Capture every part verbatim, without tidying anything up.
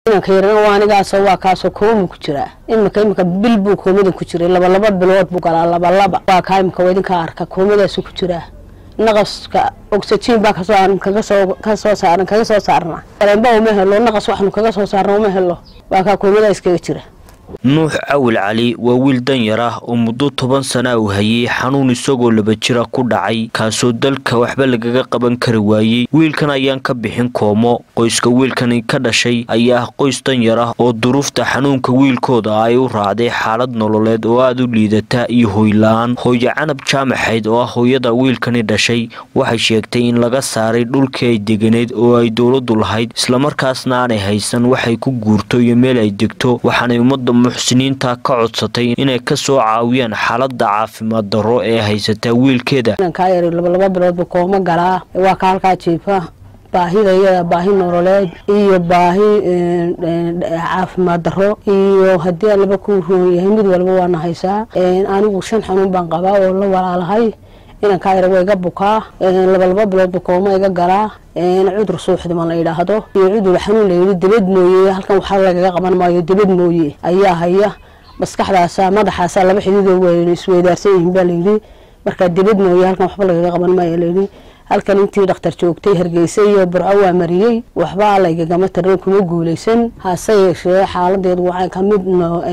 إن خيرنا وأنا قاعد سوا كاسو كوم كتيرة إن كيم كبلبو كوميدن كتيرة لبا لبا بلوات بقى لبا لبا وكايم كويدن كارك كوميدا سو كتيرة نقص كأكسجين بقى كسوان كجسو كسو سعرنا كجسو سعرنا لما ومهلو نقص واحد كجسو سعرنا ومهلو وكا كوميدا إسكتيرة nuux awil cali waa wiil danyar ah oo muddo toban sano u hayay xanuun isagoo laba jira ku dhacay kaasoo dalka waxba lagaga qaban kari waayay wiilkan ayaan ka bixin koomo qoyska wiilkan ka dhashay ayaa qoys danyar ah oo duruufta xanuunka wiilkooda ay u raacday xaalad nololeed oo aad u liidata iyo hooylaan hooyo canab jaamaxayd oo ah hooyada wiilkan dhashay waxay sheegtay in laga saaray dhulkii ay deganeed oo ay dawladdu lahayd isla markaasna aanay haysan waxay ku guurto iyo meel ay degto waxaanay ummadda muxsiniinta ka codsatay inay ka soo caawiyaan xaaladda caafimaad darro ee haysata wiilkeeda ka yar laba laba bilood kooma galaa waa ka halka jiifa baahida baahi nololeed iyo baahi caafimaad darro iyo hadii laba ku yahay mid walba waana haysaa anigu shan xanuun baan qabaa oo la walaalahay inaan ka yar wayga bukaa laba laba bilood kooma iga galaa cudur suuxda ma la yiraahdo iyo cudur xanuun leeyahay dibad mooyee halkan waxa laga qaban maayo dibad mooyee ayaa haya maskaxdaasa madaxaasa laba xididoo weyn isweydaarsan yihiin baa leeyahay marka dibad mooyee halkan waxba laga qaban maayo leeyahay halkan intii dhakhtar joogtay Hargeysa iyo Burco waa mariyay waxba la igama tarin kuma guuleysan hase yeeshee xaaladeedu waxay ka mid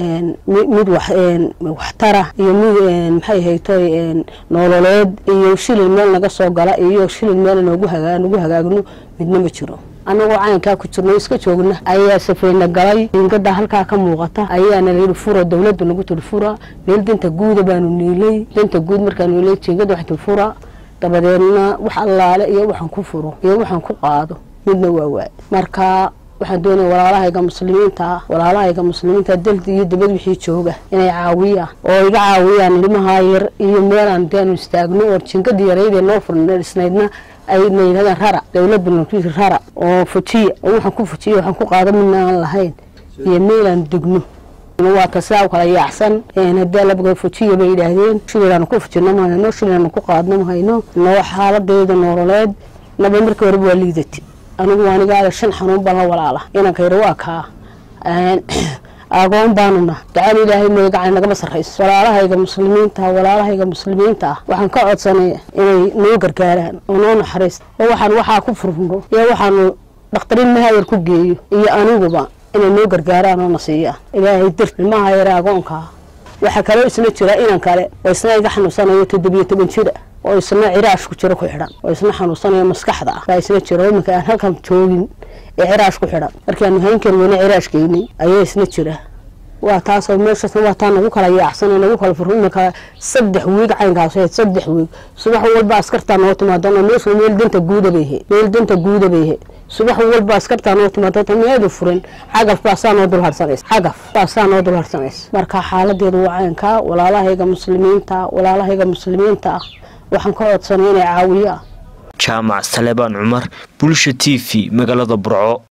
mid wax wax tara iyo mid maxay haytay nololeed iyo shilin meel naga soo gala iyo shilin meel noogu hagaan ugu hagaagno midna ma jiro anagoo caanka ku jirnay iska joogna ayaa safeena galay ingada halka ka muuqata ayaana leeyahay furo dawladdu nagu tir fura meel dinta guud baanu niilay dinta guud markaan niilay jeegada wax fura dabadeedna wax allaale iyo waxaan ku furo iyo waxaan ku qaado midna waa waay marka waxaan doonayaa walaalahayga muslimiinta walaalahayga muslimiinta dalka iyo dibad wixii jooga inay caawiyaan oo iga caawiyaan ilmaha yar iyo meel aan deen istaagno oo jinkada yareeyay noo furnaysnaydna ay leeyahay rara dawladdu nagu rara oo fujiya waxaan ku fujiya waxaan ku qaado midna aan lahayn iyo meel aan degno waa tasaw kala yaacsan in hadda la baqay fujiyo bay yiraahdeen shilin ku fujino ma hayno shilin ku qaadno ma hayno noo xaaladeeda nololeed laba markii hore waa liidati anigu waaniga shan xanuun baan la walaala inaan ka yar waa ka aan agoon baanuna dacada ilaahay ma gacan naga masarayso walaalahayga muslimiinta walaalahayga muslimiinta waxaan ka codsanay inay noo gargaaraan oo noo naxariis oo waxaan waxa ku furfuno iyo waxaan dhakhtarin ma hayr ku geeyo iyo aniguba inay noo gargaaraan oo nasiiya ilaahay dir ilmaha yar agoonka waxa kale isna jira inaan kale oo isna iga xanuunsanayo toddoba iyo toban jir oo isna ciraash ku jiro ku xidhan oo isna xanuunsanayo maskaxda ah isna jiro marka aan halkan joogin ee ciraash ku xidhan markaan haynkan wani ciraashkeeni ayaa isna jira waa taas oo meesha waa taan ugu kala yaacsan oo kala furmo ka saddex wiig caynkaas oo saddex wiig subax walba askarta noo timaado meesha meel dinta guud abeeyay meel dinta guud abeeyay subax walba askarta noo timaado tameeyo furin xagaf baasaan oo dul harsanays xagaf baasaan oo dul harsanays marka xaaladeedu waa caynka walaalahayga muslimiinta walaalahayga muslimiinta waxaan ka codsanay inay caawiyaan jaamac Salebaan Cumar Bulsho T V magaalada Burco.